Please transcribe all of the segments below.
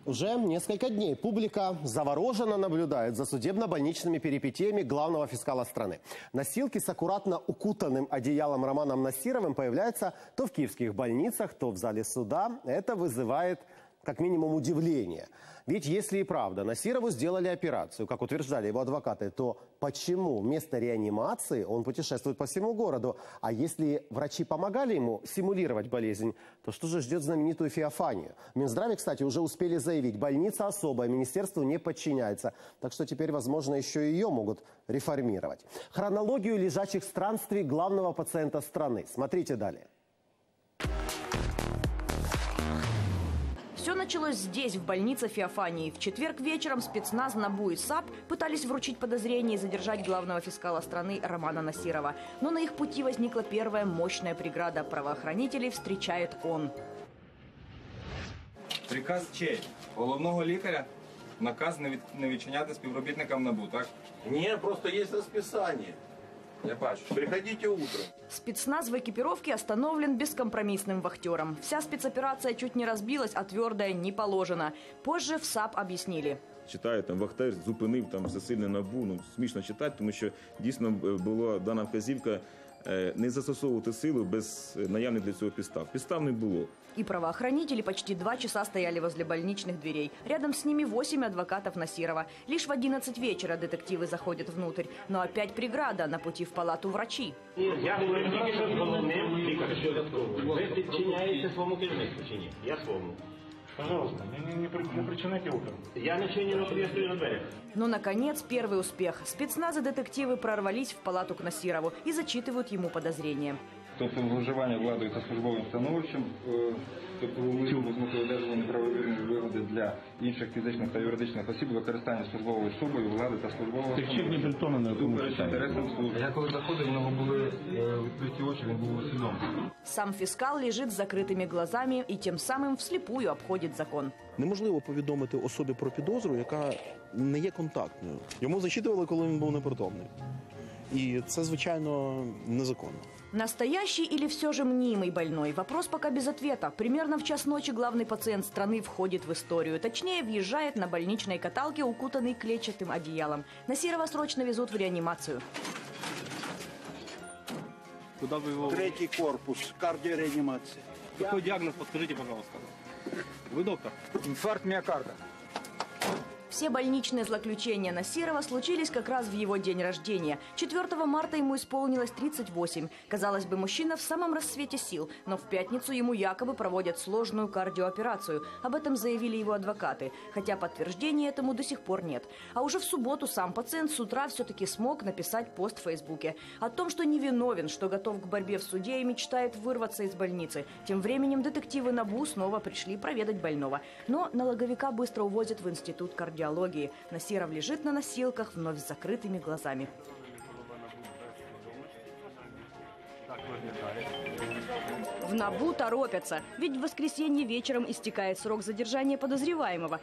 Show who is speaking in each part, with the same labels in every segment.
Speaker 1: Уже несколько дней публика завороженно наблюдает за судебно-больничными перипетиями главного фискала страны. Носилки с аккуратно укутанным одеялом Романом Насировым появляются то в киевских больницах, то в зале суда. Это вызывает как минимум удивление. Ведь если и правда Насирову сделали операцию, как утверждали его адвокаты, то почему вместо реанимации он путешествует по всему городу? А если врачи помогали ему симулировать болезнь, то что же ждет знаменитую Феофанию? В Минздраве, кстати, уже успели заявить, больница особая, министерству не подчиняется. Так что теперь, возможно, еще и ее могут реформировать. Хронологию лежачих странствий главного пациента страны. Смотрите далее.
Speaker 2: Все началось здесь, в больнице Феофании. В четверг вечером спецназ НАБУ и САП пытались вручить подозрение и задержать главного фискала страны Романа Насирова. Но на их пути возникла первая мощная преграда. Правоохранителей встречает он.
Speaker 3: Приказ чей? Головного лікаря? Наказ не відчиняти співробітникам НАБУ, так?
Speaker 4: Ні, просто є розписання.
Speaker 3: Я бачу.
Speaker 4: Приходите утром.
Speaker 2: Спецназ в экипировке остановлен бескомпромиссным вахтером. Вся спецоперация чуть не разбилась, а твердое не положено. Позже в САП объяснили.
Speaker 5: Читаю, там вахтер зупинив засильне НАБУ. Ну, смішно читати, тому що дійсно була дана вказівка не застосовувати силу без наявних для цього підстав. Підстав не було.
Speaker 2: И правоохранители почти 2 часа стояли возле больничных дверей. Рядом с ними 8 адвокатов Насирова. Лишь в 11 вечера детективы заходят внутрь. Но опять преграда на пути в палату врачи.
Speaker 6: Я говорю тільки що з головним лікарем. Ви підчиняєте своєму керівництву чи ні? Я своєму. Пожалуйста, не причиняйте утром. Я ничего не стою на дверях.
Speaker 2: Но, наконец, первый успех. Спецназ и детективы прорвались в палату к Насирову и зачитывают ему подозрения.
Speaker 3: Тобто зловживання владою та службовим становищем, тобто умисне одержання неправомірної вигоди для інших фізичних та юридичних осіб, використання службової особи, влади та службового становища. Я коли заходив, у нього були відкриті очі, він був усвідомлений.
Speaker 2: Сам фискал лежит с закрытыми глазами и тем самым вслепую обходит закон.
Speaker 7: Неможливо повідомити особі про підозру, яка не є контактною. Йому зачитували, коли він був непритомний. И это, звичайно, незаконно.
Speaker 2: Настоящий или все же мнимый больной? Вопрос пока без ответа. Примерно в час ночи главный пациент страны входит в историю. Точнее, въезжает на больничной каталке, укутанный клетчатым одеялом. Насирова срочно везут в реанимацию.
Speaker 4: Куда вы его? Третий корпус, кардиореанимация.
Speaker 6: Какой диагноз, подскажите, пожалуйста. Вы доктор?
Speaker 4: Инфаркт миокарда.
Speaker 2: Все больничные злоключения Насирова случились как раз в его день рождения. 4 марта ему исполнилось 38. Казалось бы, мужчина в самом расцвете сил. Но в пятницу ему якобы проводят сложную кардиооперацию. Об этом заявили его адвокаты. Хотя подтверждения этому до сих пор нет. А уже в субботу сам пациент с утра все-таки смог написать пост в Фейсбуке. О том, что невиновен, что готов к борьбе в суде и мечтает вырваться из больницы. Тем временем детективы НАБУ снова пришли проведать больного. Но налоговика быстро увозят в институт кардиологии. Насиров лежит на носилках, вновь с закрытыми глазами. В НАБУ торопятся, ведь в воскресенье вечером истекает срок задержания подозреваемого.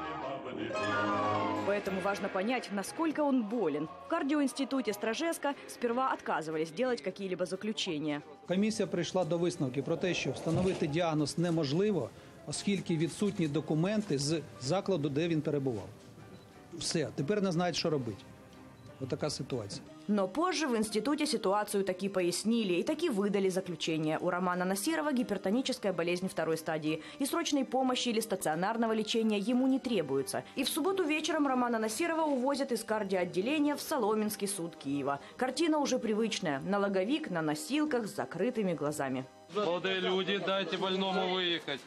Speaker 2: Поэтому важно понять, насколько он болен. В кардиоинституте Стражеска сперва отказывались делать какие-либо заключения.
Speaker 8: Комісія прийшла до висновки про те, що встановити діагноз неможливо, оскільки відсутні документи з закладу, де він перебував. Все, тепер не знають, що робити. Вот такая ситуация.
Speaker 2: Но позже в институте ситуацию таки пояснили и таки выдали заключение. У Романа Насирова гипертоническая болезнь 2-й стадии. И срочной помощи или стационарного лечения ему не требуется. И в субботу вечером Романа Насирова увозят из кардиоотделения в Соломенский суд Киева. Картина уже привычная. Налоговик на носилках с закрытыми глазами.
Speaker 9: Молодые люди, дайте больному выехать.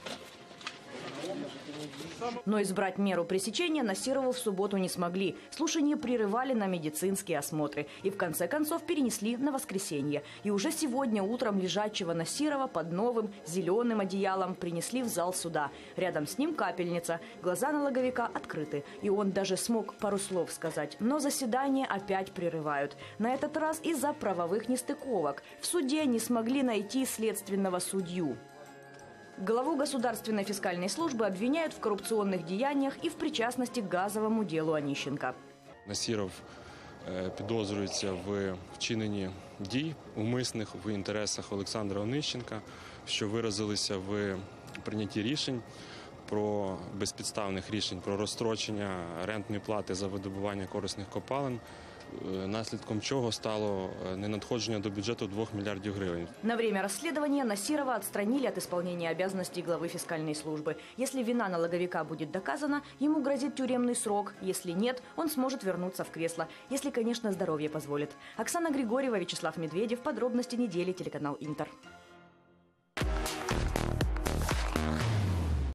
Speaker 2: Но избрать меру пресечения Насирову в субботу не смогли. Слушания прерывали на медицинские осмотры. И в конце концов перенесли на воскресенье. И уже сегодня утром лежачего Насирова под новым зеленым одеялом принесли в зал суда. Рядом с ним капельница. Глаза налоговика открыты. И он даже смог пару слов сказать. Но заседание опять прерывают. На этот раз из-за правовых нестыковок. В суде не смогли найти следственного судью. Главу Государственной фискальной службы обвиняют в коррупционных деяниях и в причастности к газовому делу Онищенко.
Speaker 10: Насиров підозрюється в вчиненні дій умисних в інтересах Олександра Онищенка, що виразилися в прийнятті рішень про безпідставних рішень про розстрочення рентної плати за видобування корисних копалин, наслідком чего стало ненадходження до бюджету 2 миллиардов гривен.
Speaker 2: На время расследования Насирова отстранили от исполнения обязанностей главы фискальной службы. Если вина налоговика будет доказана, ему грозит тюремный срок. Если нет, он сможет вернуться в кресло. Если, конечно, здоровье позволит. Оксана Григорьева, Вячеслав Медведев. Подробности недели. Телеканал Интер.